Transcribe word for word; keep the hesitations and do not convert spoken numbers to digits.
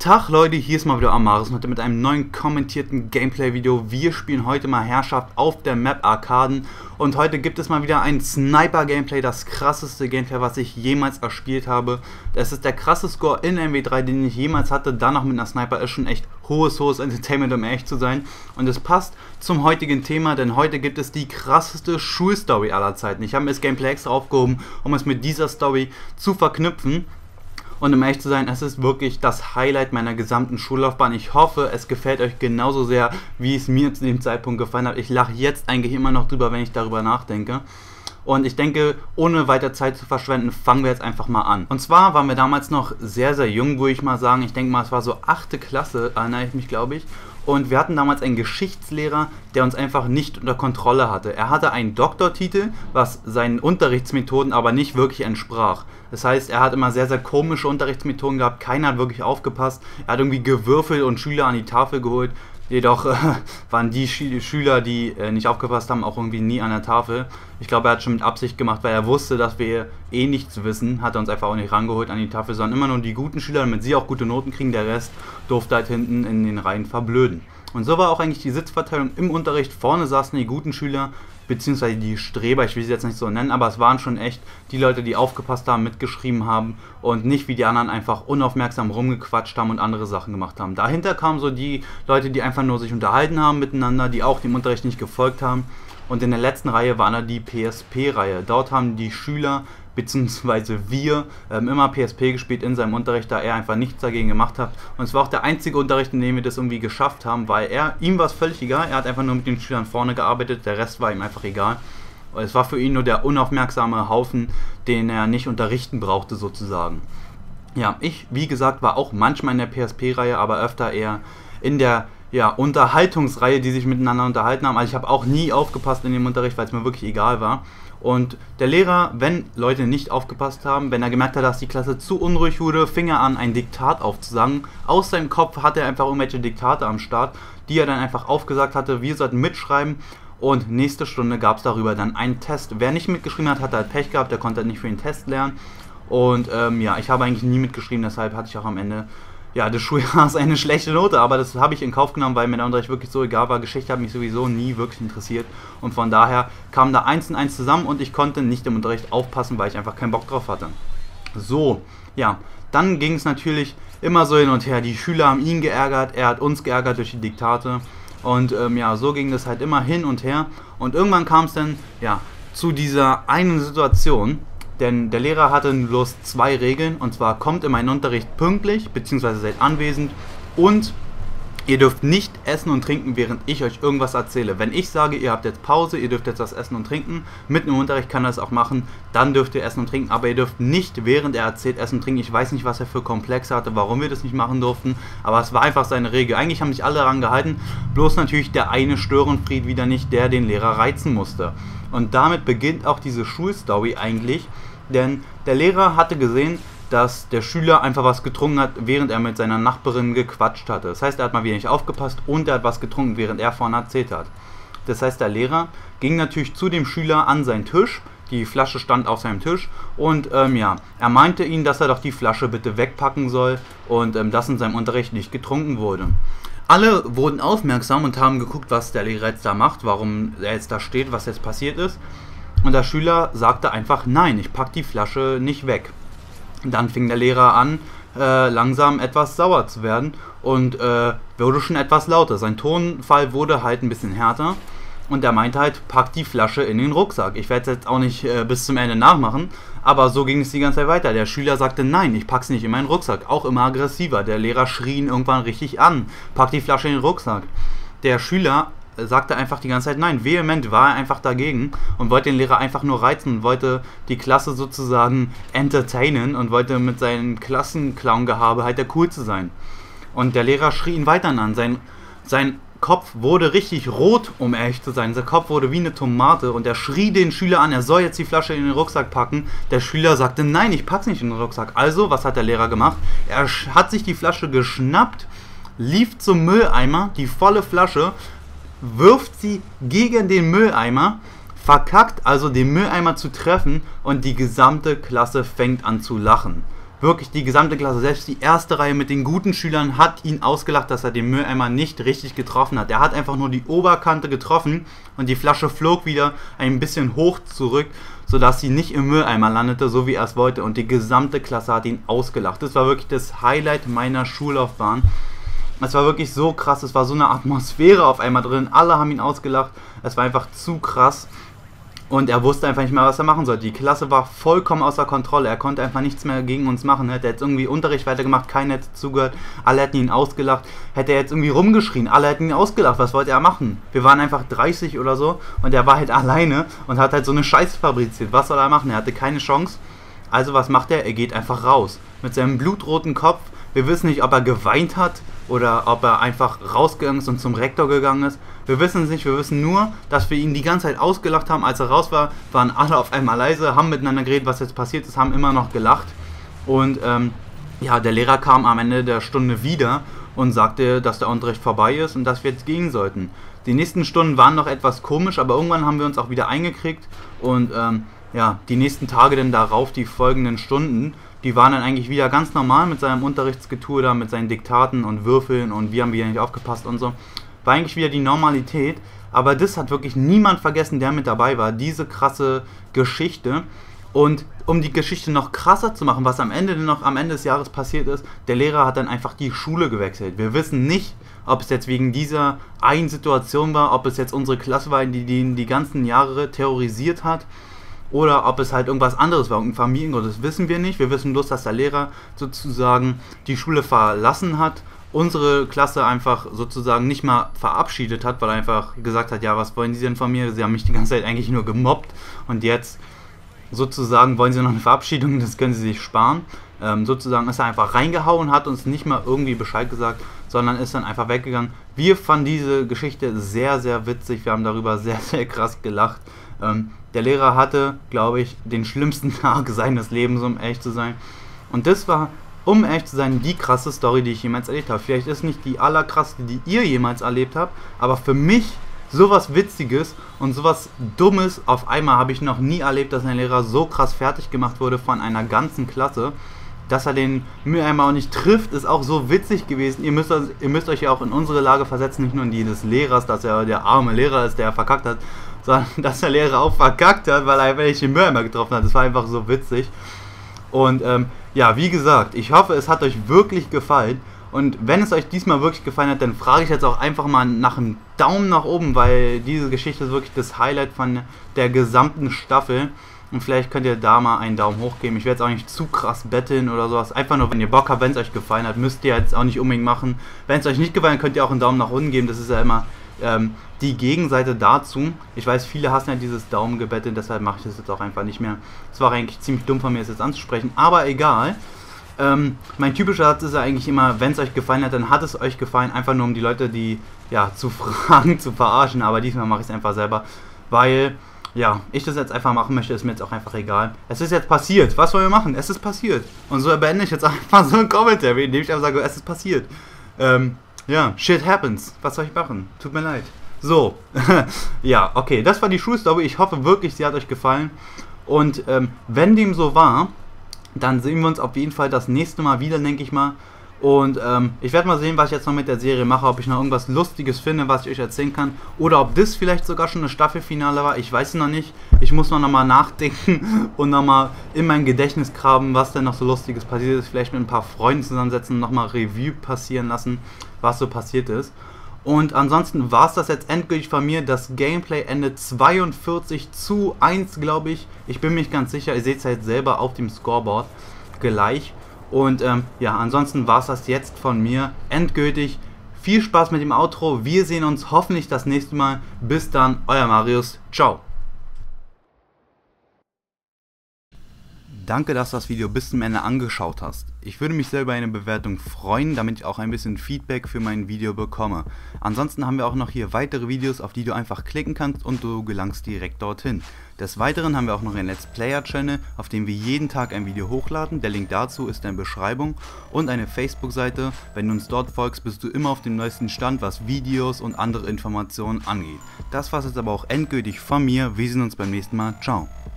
Tag Leute, hier ist mal wieder Amaris und heute mit einem neuen kommentierten Gameplay-Video. Wir spielen heute mal Herrschaft auf der Map Arkaden und heute gibt es mal wieder ein Sniper-Gameplay, das krasseste Gameplay, was ich jemals erspielt habe. Das ist der krasse Score in M W drei, den ich jemals hatte. Dann noch mit einer Sniper ist schon echt hohes, hohes Entertainment, um ehrlich zu sein. Und es passt zum heutigen Thema, denn heute gibt es die krasseste Schulstory aller Zeiten. Ich habe mir das Gameplay extra aufgehoben, um es mit dieser Story zu verknüpfen. Und um ehrlich zu sein, es ist wirklich das Highlight meiner gesamten Schullaufbahn. Ich hoffe, es gefällt euch genauso sehr, wie es mir zu dem Zeitpunkt gefallen hat. Ich lache jetzt eigentlich immer noch drüber, wenn ich darüber nachdenke. Und ich denke, ohne weiter Zeit zu verschwenden, fangen wir jetzt einfach mal an. Und zwar waren wir damals noch sehr, sehr jung, würde ich mal sagen. Ich denke mal, es war so achte Klasse, erinnere ich mich, glaube ich. Und wir hatten damals einen Geschichtslehrer, der uns einfach nicht unter Kontrolle hatte. Er hatte einen Doktortitel, was seinen Unterrichtsmethoden aber nicht wirklich entsprach. Das heißt, er hat immer sehr, sehr komische Unterrichtsmethoden gehabt. Keiner hat wirklich aufgepasst. Er hat irgendwie gewürfelt und Schüler an die Tafel geholt. Jedoch äh, waren die Sch Schüler, die äh, nicht aufgepasst haben, auch irgendwie nie an der Tafel. Ich glaube, er hat schon mit Absicht gemacht, weil er wusste, dass wir eh nichts wissen. Hat er uns einfach auch nicht rangeholt an die Tafel, sondern immer nur die guten Schüler, damit sie auch gute Noten kriegen. Der Rest durfte halt hinten in den Reihen verblöden. Und so war auch eigentlich die Sitzverteilung im Unterricht. Vorne saßen die guten Schüler, beziehungsweise die Streber, ich will sie jetzt nicht so nennen, aber es waren schon echt die Leute, die aufgepasst haben, mitgeschrieben haben und nicht wie die anderen einfach unaufmerksam rumgequatscht haben und andere Sachen gemacht haben. Dahinter kamen so die Leute, die einfach nur sich unterhalten haben miteinander, die auch dem Unterricht nicht gefolgt haben. Und in der letzten Reihe war dann die P S P-Reihe. Dort haben die Schüler beziehungsweise wir ähm, immer P S P gespielt in seinem Unterricht, da er einfach nichts dagegen gemacht hat. Und es war auch der einzige Unterricht, in dem wir das irgendwie geschafft haben, weil er, ihm war es völlig egal, er hat einfach nur mit den Schülern vorne gearbeitet, der Rest war ihm einfach egal. Und es war für ihn nur der unaufmerksame Haufen, den er nicht unterrichten brauchte sozusagen. Ja, ich, wie gesagt, war auch manchmal in der P S P-Reihe, aber öfter eher in der ja, Unterhaltungsreihe, die sich miteinander unterhalten haben. Also ich habe auch nie aufgepasst in dem Unterricht, weil es mir wirklich egal war. Und der Lehrer, wenn Leute nicht aufgepasst haben, wenn er gemerkt hat, dass die Klasse zu unruhig wurde, fing er an, ein Diktat aufzusagen. Aus seinem Kopf hatte er einfach irgendwelche Diktate am Start, die er dann einfach aufgesagt hatte. Wir sollten mitschreiben und nächste Stunde gab es darüber dann einen Test. Wer nicht mitgeschrieben hat, hat halt Pech gehabt, der konnte halt nicht für den Test lernen. Und ähm, ja, ich habe eigentlich nie mitgeschrieben, deshalb hatte ich auch am Ende ja, des Schuljahres eine schlechte Note, aber das habe ich in Kauf genommen, weil mir der Unterricht wirklich so egal war. Geschichte hat mich sowieso nie wirklich interessiert und von daher kam da eins und eins zusammen und ich konnte nicht im Unterricht aufpassen, weil ich einfach keinen Bock drauf hatte. So, ja, dann ging es natürlich immer so hin und her. Die Schüler haben ihn geärgert, er hat uns geärgert durch die Diktate und ähm, ja, so ging das halt immer hin und her und irgendwann kam es dann, ja, zu dieser einen Situation. Denn der Lehrer hatte bloß zwei Regeln, und zwar kommt in meinen Unterricht pünktlich, beziehungsweise seid anwesend und ihr dürft nicht essen und trinken, während ich euch irgendwas erzähle. Wenn ich sage, ihr habt jetzt Pause, ihr dürft jetzt was essen und trinken, mitten im Unterricht kann er das auch machen, dann dürft ihr essen und trinken, aber ihr dürft nicht, während er erzählt, essen und trinken. Ich weiß nicht, was er für Komplexe hatte, warum wir das nicht machen durften, aber es war einfach seine Regel. Eigentlich haben sich alle daran gehalten, bloß natürlich der eine Störenfried wieder nicht, der den Lehrer reizen musste. Und damit beginnt auch diese Schulstory eigentlich, denn der Lehrer hatte gesehen, dass der Schüler einfach was getrunken hat, während er mit seiner Nachbarin gequatscht hatte. Das heißt, er hat mal wieder nicht aufgepasst und er hat was getrunken, während er vorne erzählt hat. Das heißt, der Lehrer ging natürlich zu dem Schüler an seinen Tisch, die Flasche stand auf seinem Tisch und ähm, ja, er meinte ihn, dass er doch die Flasche bitte wegpacken soll und ähm, dass in seinem Unterricht nicht getrunken wurde. Alle wurden aufmerksam und haben geguckt, was der Lehrer jetzt da macht, warum er jetzt da steht, was jetzt passiert ist. Und der Schüler sagte einfach, nein, ich pack die Flasche nicht weg. Dann fing der Lehrer an, äh, langsam etwas sauer zu werden und äh, wurde schon etwas lauter. Sein Tonfall wurde halt ein bisschen härter und er meinte halt, pack die Flasche in den Rucksack. Ich werde es jetzt auch nicht äh, bis zum Ende nachmachen, aber so ging es die ganze Zeit weiter. Der Schüler sagte, nein, ich pack's nicht in meinen Rucksack. Auch immer aggressiver. Der Lehrer schrie ihn irgendwann richtig an, pack die Flasche in den Rucksack. Der Schüler sagte einfach die ganze Zeit nein. Vehement war er einfach dagegen und wollte den Lehrer einfach nur reizen und wollte die Klasse sozusagen entertainen und wollte mit seinem Klassenclown-Gehabe halt der Coolste sein. Und der Lehrer schrie ihn weiter an. Sein, sein Kopf wurde richtig rot, um ehrlich zu sein. Sein Kopf wurde wie eine Tomate und er schrie den Schüler an, er soll jetzt die Flasche in den Rucksack packen. Der Schüler sagte, nein, ich pack's nicht in den Rucksack. Also, was hat der Lehrer gemacht? Er hat sich die Flasche geschnappt, lief zum Mülleimer, die volle Flasche, wirft sie gegen den Mülleimer, verkackt also den Mülleimer zu treffen und die gesamte Klasse fängt an zu lachen. wirklich die gesamte Klasse, selbst die erste Reihe mit den guten Schülern hat ihn ausgelacht, dass er den Mülleimer nicht richtig getroffen hat. Er hat einfach nur die Oberkante getroffen und die Flasche flog wieder ein bisschen hoch zurück, sodass sie nicht im Mülleimer landete, so wie er es wollte, und die gesamte Klasse hat ihn ausgelacht. Das war wirklich das Highlight meiner Schullaufbahn. Es war wirklich so krass, es war so eine Atmosphäre auf einmal drin, alle haben ihn ausgelacht, es war einfach zu krass. Und er wusste einfach nicht mehr, was er machen sollte. Die Klasse war vollkommen außer Kontrolle. Er konnte einfach nichts mehr gegen uns machen. Hätte er jetzt irgendwie Unterricht weitergemacht, keiner hätte zugehört. Alle hätten ihn ausgelacht. Hätte er jetzt irgendwie rumgeschrien, alle hätten ihn ausgelacht. Was wollte er machen? Wir waren einfach dreißig oder so und er war halt alleine und hat halt so eine Scheiße fabriziert. Was soll er machen? Er hatte keine Chance. Also was macht er? Er geht einfach raus. Mit seinem blutroten Kopf. Wir wissen nicht, ob er geweint hat oder ob er einfach rausgegangen ist und zum Rektor gegangen ist. Wir wissen es nicht, wir wissen nur, dass wir ihn die ganze Zeit ausgelacht haben. Als er raus war, waren alle auf einmal leise, haben miteinander geredet, was jetzt passiert ist, haben immer noch gelacht. Und ähm, ja, der Lehrer kam am Ende der Stunde wieder und sagte, dass der Unterricht vorbei ist und dass wir jetzt gehen sollten. Die nächsten Stunden waren noch etwas komisch, aber irgendwann haben wir uns auch wieder eingekriegt. Und ähm, ja, die nächsten Tage dann darauf, die folgenden Stunden, die waren dann eigentlich wieder ganz normal mit seinem Unterrichtsgetue da, mit seinen Diktaten und Würfeln und wir haben wieder nicht aufgepasst und so. War eigentlich wieder die Normalität, aber das hat wirklich niemand vergessen, der mit dabei war, diese krasse Geschichte. Und um die Geschichte noch krasser zu machen, was am Ende noch am Ende des Jahres passiert ist, der Lehrer hat dann einfach die Schule gewechselt. Wir wissen nicht, ob es jetzt wegen dieser einen Situation war, ob es jetzt unsere Klasse war, die die, die ganzen Jahre terrorisiert hat, oder ob es halt irgendwas anderes war, irgendein Familiengrund, das wissen wir nicht. Wir wissen bloß, dass der Lehrer sozusagen die Schule verlassen hat, unsere Klasse einfach sozusagen nicht mal verabschiedet hat, weil er einfach gesagt hat, ja, was wollen Sie denn von mir? Sie haben mich die ganze Zeit eigentlich nur gemobbt und jetzt sozusagen wollen Sie noch eine Verabschiedung, das können Sie sich sparen. Ähm, sozusagen ist er einfach reingehauen, hat uns nicht mal irgendwie Bescheid gesagt, sondern ist dann einfach weggegangen. Wir fanden diese Geschichte sehr, sehr witzig, wir haben darüber sehr, sehr krass gelacht. Ähm, der Lehrer hatte, glaube ich, den schlimmsten Tag seines Lebens, um ehrlich zu sein. Und das war, um ehrlich zu sein, die krasse Story, die ich jemals erlebt habe. Vielleicht ist nicht die allerkrasseste, die ihr jemals erlebt habt, aber für mich sowas Witziges und sowas Dummes auf einmal habe ich noch nie erlebt, dass ein Lehrer so krass fertig gemacht wurde von einer ganzen Klasse. Dass er den Mülleimer auch nicht trifft, ist auch so witzig gewesen. Ihr müsst, ihr müsst euch ja auch in unsere Lage versetzen, nicht nur in die des Lehrers, dass er der arme Lehrer ist, der verkackt hat, sondern dass der Lehrer auch verkackt hat, weil er einfach nicht den Mülleimer getroffen hat. Das war einfach so witzig. Und ähm, ja, wie gesagt, ich hoffe, es hat euch wirklich gefallen. Und wenn es euch diesmal wirklich gefallen hat, dann frage ich jetzt auch einfach mal nach einem Daumen nach oben, weil diese Geschichte ist wirklich das Highlight von der gesamten Staffel. Und vielleicht könnt ihr da mal einen Daumen hoch geben. Ich werde jetzt auch nicht zu krass betteln oder sowas. Einfach nur, wenn ihr Bock habt, wenn es euch gefallen hat, müsst ihr jetzt auch nicht unbedingt machen. Wenn es euch nicht gefallen hat, könnt ihr auch einen Daumen nach unten geben. Das ist ja immer ähm, die Gegenseite dazu. Ich weiß, viele hassen ja dieses Daumengebetteln, deshalb mache ich das jetzt auch einfach nicht mehr. Es war eigentlich ziemlich dumm von mir, das jetzt anzusprechen, aber egal. Ähm, mein typischer Satz ist ja eigentlich immer, wenn es euch gefallen hat, dann hat es euch gefallen. Einfach nur, um die Leute, die, ja, zu fragen, zu verarschen. Aber diesmal mache ich es einfach selber, weil... ja, ich das jetzt einfach machen möchte, ist mir jetzt auch einfach egal. Es ist jetzt passiert. Was wollen wir machen? Es ist passiert. Und so beende ich jetzt einfach so einen Kommentar, indem ich einfach sage, es ist passiert. Ähm, ja, shit happens. Was soll ich machen? Tut mir leid. So, ja, okay, das war die Schulstory. Ich hoffe wirklich, sie hat euch gefallen. Und ähm, wenn dem so war, dann sehen wir uns auf jeden Fall das nächste Mal wieder, denke ich mal. Und ähm, ich werde mal sehen, was ich jetzt noch mit der Serie mache, ob ich noch irgendwas Lustiges finde, was ich euch erzählen kann. Oder ob das vielleicht sogar schon eine Staffelfinale war, ich weiß es noch nicht. Ich muss noch mal nachdenken und nochmal in mein Gedächtnis graben, was denn noch so Lustiges passiert ist. Vielleicht mit ein paar Freunden zusammensetzen und nochmal Revue passieren lassen, was so passiert ist. Und ansonsten war es das jetzt endgültig von mir. Das Gameplay endet zweiundvierzig zu eins, glaube ich. Ich bin mir nicht ganz sicher, ihr seht es halt selber auf dem Scoreboard gleich. Und ähm, ja, ansonsten war es das jetzt von mir endgültig. Viel Spaß mit dem Outro. Wir sehen uns hoffentlich das nächste Mal. Bis dann, euer Marius. Ciao. Danke, dass du das Video bis zum Ende angeschaut hast. Ich würde mich sehr über eine Bewertung freuen, damit ich auch ein bisschen Feedback für mein Video bekomme. Ansonsten haben wir auch noch hier weitere Videos, auf die du einfach klicken kannst und du gelangst direkt dorthin. Des Weiteren haben wir auch noch einen Let's Player Channel, auf dem wir jeden Tag ein Video hochladen. Der Link dazu ist in der Beschreibung und eine Facebook-Seite. Wenn du uns dort folgst, bist du immer auf dem neuesten Stand, was Videos und andere Informationen angeht. Das war's jetzt aber auch endgültig von mir. Wir sehen uns beim nächsten Mal. Ciao.